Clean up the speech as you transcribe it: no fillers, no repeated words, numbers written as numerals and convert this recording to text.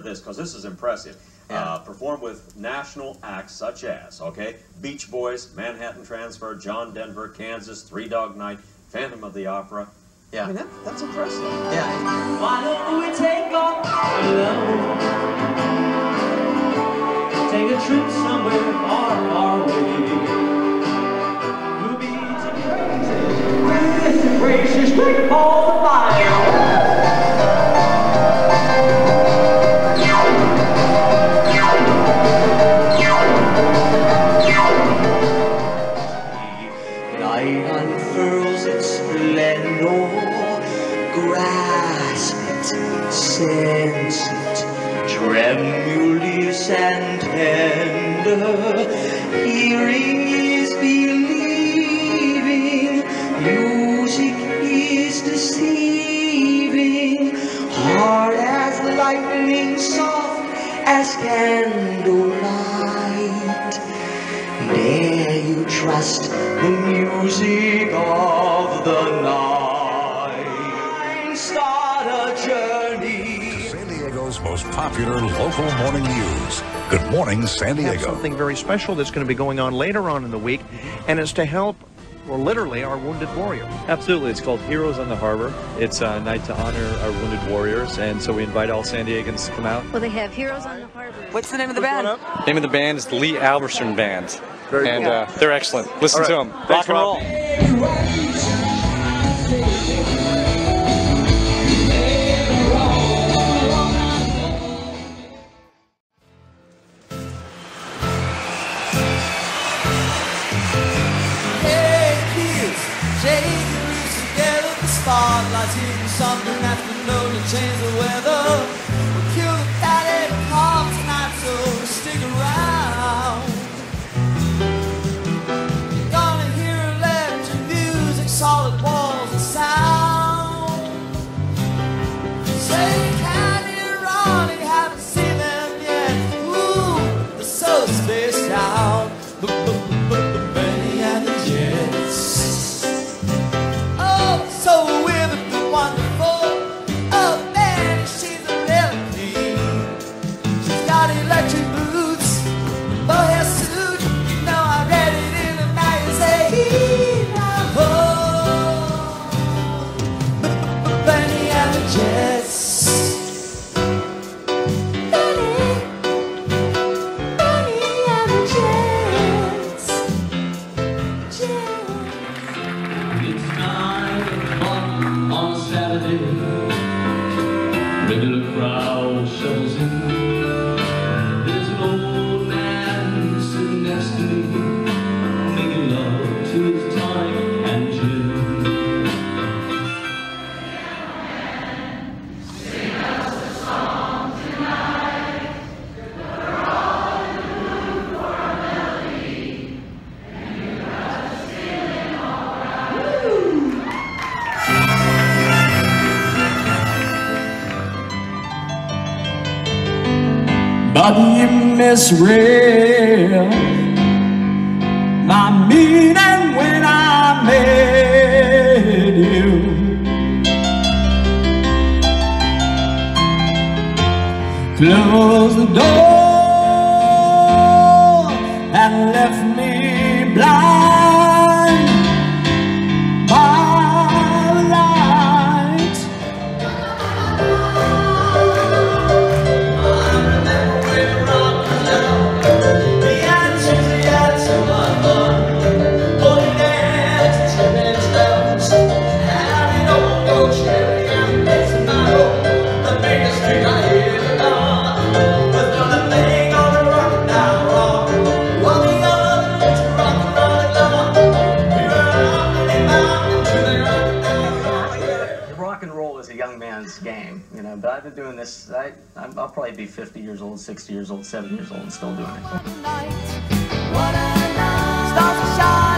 this because this is impressive. Performed with national acts such as, Beach Boys, Manhattan Transfer, John Denver, Kansas, Three Dog Night, Phantom of the Opera. Yeah. I mean, that's impressive. Yeah. Why don't we take off alone? Take a trip somewhere far, far away. We'll be together. Gracious, great all the fire. Night unfurls its splendor. Grasp it, sense it, tremulous and tender. Hearing is believing, music is deceiving. Hard as lightning, soft as candlelight. Dare you trust the music of the night? Start a journey. San Diego's most popular local morning news. Good morning, San Diego. Something very special that's going to be going on later on in the week, and it's to help, well, literally, our wounded warriors. Absolutely. It's called Heroes on the Harbor. It's a night to honor our wounded warriors, and so we invite all San Diegans to come out. Well, they have Heroes on the Harbor. What's the name of the band? The name of the band is the Lee Alverson Band. Very and cool. They're excellent. Listen to them. Thanks, Rock and roll. Spotlights hitting something afternoon to change the weather. We'll kill the fatty calm tonight, so stick around. You're gonna hear electric music, solid walls of sound. Say, kind of ironic, haven't seen them yet. Ooh, they're so spaced out. Benny and the Jets. So withered but wonderful. Oh man, she's a real queen. She's got electric boots, bohea suit. You know I read it in a magazine. Oh, Benny and the Jets. Benny and the Jets. It's time on Saturday, regular crowd shuttles in. There's an old man sitting next to me, making love to his tonic and gin. Sing us a song tonight. We're all in the mood for a melody, and you got us feeling alright. But you misread my meaning when I met you. Closed the door and left me blind by the light. Game, you know, but I've been doing this, I'll probably be 50 years old, 60 years old, 70 years old and still doing it.